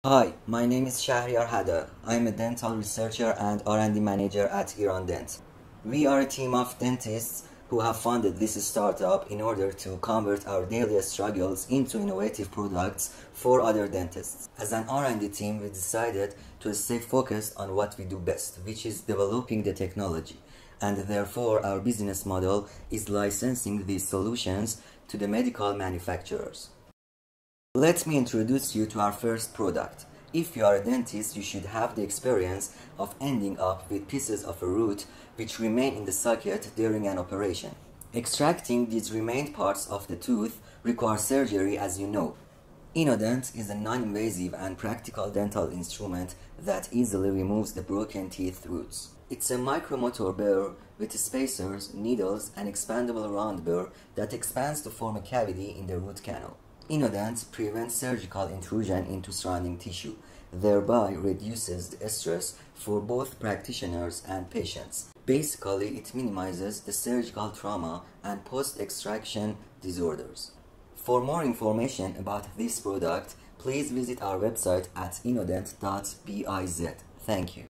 Hi, my name is Shahriar Hada. I'm a dental researcher and R&D manager at Innodent. We are a team of dentists who have funded this startup in order to convert our daily struggles into innovative products for other dentists. As an R&D team, we decided to stay focused on what we do best, which is developing the technology. And therefore, our business model is licensing these solutions to the medical manufacturers. Let me introduce you to our first product. If you are a dentist, you should have the experience of ending up with pieces of a root which remain in the socket during an operation. Extracting these remained parts of the tooth requires surgery, as you know. Innodent is a non-invasive and practical dental instrument that easily removes the broken teeth roots. It's a micromotor burr with spacers, needles, and expandable round burr that expands to form a cavity in the root canal. Innodent prevents surgical intrusion into surrounding tissue, thereby reduces the stress for both practitioners and patients. Basically, it minimizes the surgical trauma and post-extraction disorders. For more information about this product, please visit our website at innodent.biz. Thank you.